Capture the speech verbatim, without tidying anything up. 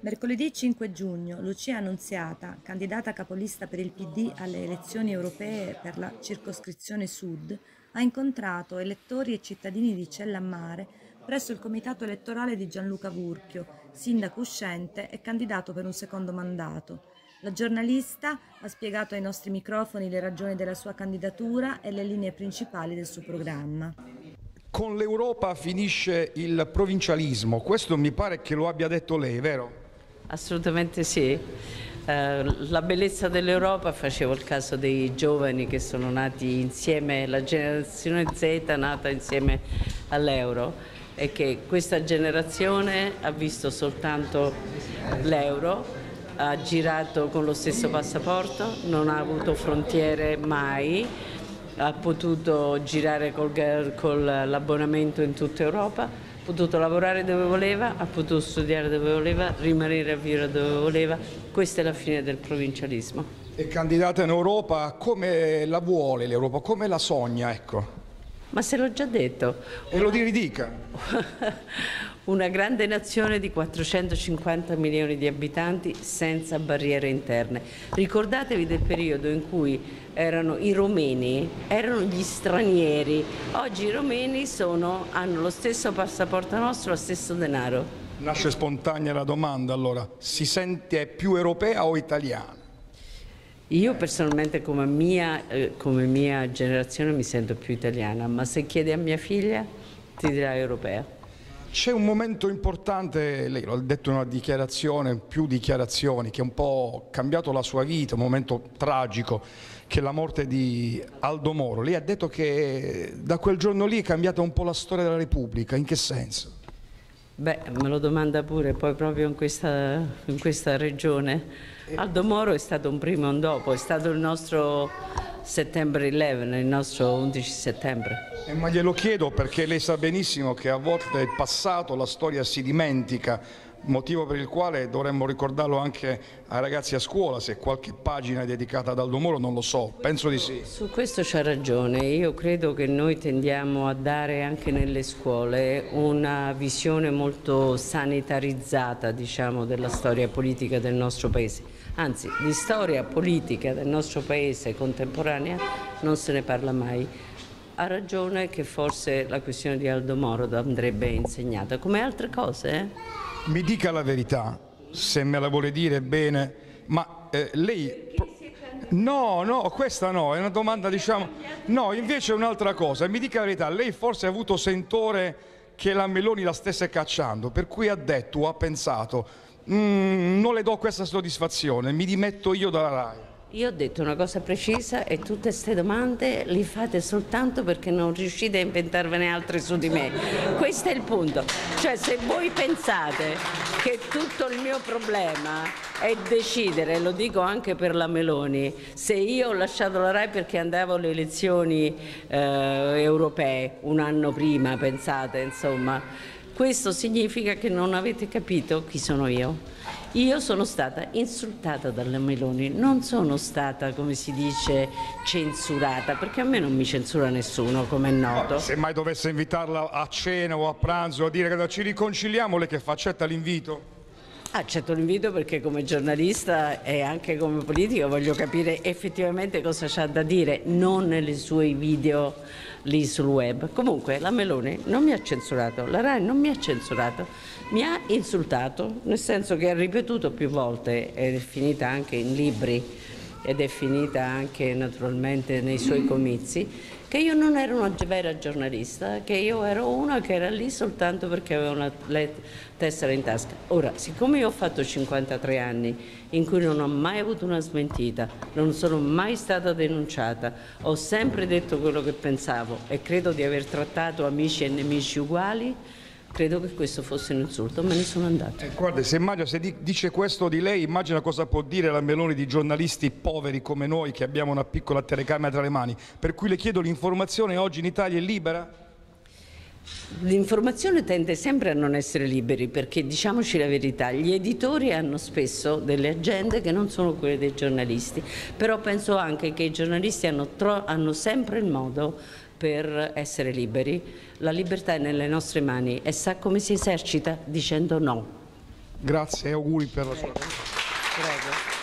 Mercoledì cinque giugno, Lucia Annunziata, candidata capolista per il P D alle elezioni europee per la circoscrizione Sud, ha incontrato elettori e cittadini di Cellammare presso il comitato elettorale di Gianluca Vurchio, sindaco uscente e candidato per un secondo mandato. La giornalista ha spiegato ai nostri microfoni le ragioni della sua candidatura e le linee principali del suo programma. Con l'Europa finisce il provincialismo, questo mi pare che lo abbia detto lei, vero? Assolutamente sì. Eh, la bellezza dell'Europa, facevo il caso dei giovani che sono nati insieme, la generazione Z nata insieme all'euro, e che questa generazione ha visto soltanto l'euro, ha girato con lo stesso passaporto, non ha avuto frontiere mai, ha potuto girare col, con l'abbonamento in tutta Europa, ha potuto lavorare dove voleva, ha potuto studiare dove voleva, rimanere a vivere dove voleva. Questa è la fine del provincialismo. È candidata in Europa, come la vuole l'Europa, come la sogna, ecco. Ma se l'ho già detto. E lo ridica. Una grande nazione di quattrocentocinquanta milioni di abitanti senza barriere interne. Ricordatevi del periodo in cui erano i romeni, erano gli stranieri. Oggi i romeni sono, hanno lo stesso passaporto nostro, lo stesso denaro. Nasce spontanea la domanda, allora, si sente più europea o italiana? Io personalmente come mia, eh, come mia generazione mi sento più italiana, ma se chiedi a mia figlia ti dirà europea. C'è un momento importante, lei l'ha detto in una dichiarazione, più dichiarazioni, che ha un po' cambiato la sua vita, un momento tragico, che è la morte di Aldo Moro. Lei ha detto che da quel giorno lì è cambiata un po' la storia della Repubblica, in che senso? Beh, me lo domanda pure, poi proprio in questa, in questa regione. Aldo Moro è stato un prima e un dopo, è stato il nostro settembre undici, il nostro undici settembre. Eh, ma glielo chiedo perché lei sa benissimo che a volte il passato, la storia si dimentica, motivo per il quale dovremmo ricordarlo anche ai ragazzi a scuola. Se qualche pagina è dedicata ad Aldo Moro non lo so, penso di sì. Su questo c'ha ragione, io credo che noi tendiamo a dare anche nelle scuole una visione molto sanitarizzata, diciamo, della storia politica del nostro paese. Anzi, di storia politica del nostro paese contemporanea non se ne parla mai. Ha ragione che forse la questione di Aldo Moro andrebbe insegnata, come altre cose. Eh? Mi dica la verità, se me la vuole dire bene, ma eh, lei... No, no, questa no, è una domanda, diciamo... No, invece è un'altra cosa. Mi dica la verità, lei forse ha avuto sentore che la Meloni la stesse cacciando, per cui ha detto o ha pensato, mm, non le do questa soddisfazione, mi dimetto io dalla RAI. Io ho detto una cosa precisa e tutte queste domande le fate soltanto perché non riuscite a inventarvene altre su di me. Questo è il punto. Cioè, se voi pensate che tutto il mio problema è decidere, lo dico anche per la Meloni, se io ho lasciato la RAI perché andavo alle elezioni eh, europee un anno prima, pensate, insomma, questo significa che non avete capito chi sono io. Io sono stata insultata dalla Meloni, non sono stata, come si dice, censurata, perché a me non mi censura nessuno, come è noto. Se mai dovesse invitarla a cena o a pranzo a dire che ci riconciliamo, lei che fa? Accetta l'invito? Accetto l'invito perché come giornalista e anche come politica voglio capire effettivamente cosa c'ha da dire, non nei suoi video lì sul web. Comunque la Meloni non mi ha censurato, la RAI non mi ha censurato, mi ha insultato, nel senso che ha ripetuto più volte ed è finita anche in libri ed è finita anche naturalmente nei suoi comizi, che io non ero una vera giornalista, che io ero una che era lì soltanto perché aveva una tessera in tasca. Ora, siccome io ho fatto cinquantatré anni in cui non ho mai avuto una smentita, non sono mai stata denunciata, ho sempre detto quello che pensavo e credo di aver trattato amici e nemici uguali, credo che questo fosse un insulto, me ne sono andata. Eh, guarda, se, immagina, se di, dice questo di lei, immagina cosa può dire la Meloni di giornalisti poveri come noi che abbiamo una piccola telecamera tra le mani. Per cui le chiedo, l'informazione oggi in Italia è libera? L'informazione tende sempre a non essere liberi perché, diciamoci la verità, gli editori hanno spesso delle agende che non sono quelle dei giornalisti, però penso anche che i giornalisti hanno, hanno sempre il modo per essere liberi. La libertà è nelle nostre mani e sa come si esercita? Dicendo no. Grazie e auguri per la sua... Prego. Prego.